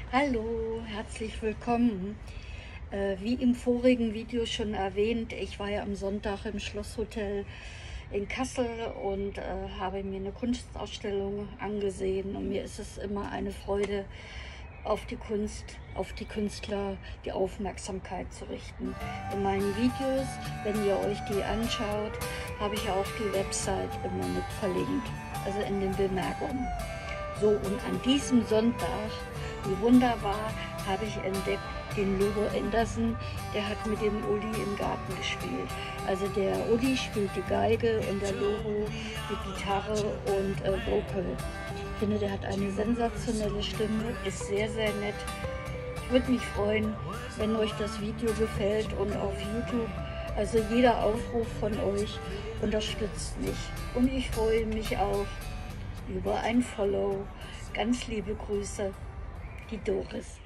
Hallo, herzlich willkommen. Wie im vorigen Video schon erwähnt, ich war ja am Sonntag im Schlosshotel in Kassel und habe mir eine Kunstausstellung angesehen. Und mir ist es immer eine Freude, auf die Kunst, auf die Künstler die Aufmerksamkeit zu richten. In meinen Videos, wenn ihr euch die anschaut, habe ich auch die Website immer mit verlinkt, also in den Bemerkungen. So, und an diesem Sonntag, wie wunderbar, habe ich entdeckt den Lobo Anderson, der hat mit dem Uli im Garten gespielt. Also der Uli spielt die Geige und der Lobo die Gitarre und Vocal. Ich finde, der hat eine sensationelle Stimme, ist sehr, sehr nett. Ich würde mich freuen, wenn euch das Video gefällt und auf YouTube. Also jeder Aufruf von euch unterstützt mich. Und ich freue mich auch über ein Follow. Ganz liebe Grüße, die Doris.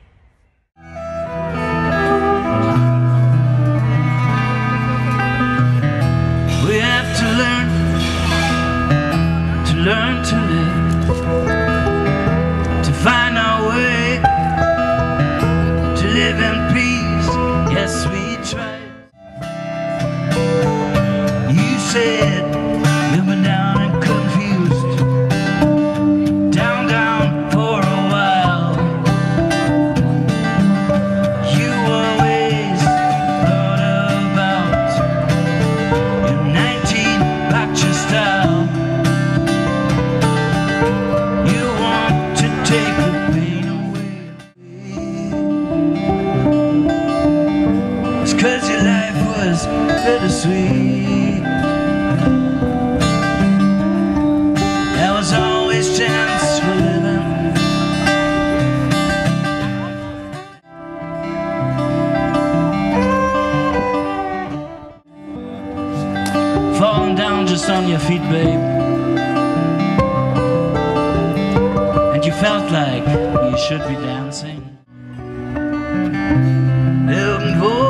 We have to learn to live, to find our way, to live in peace. Yes, we try. You said you were down and confused, down for a while. You always thought about your 19 about your style. You want to take the pain away. It's 'cause your life was bittersweet. There was always chance for living. Falling down just on your feet, babe, and you felt like you should be dancing. Irgendwo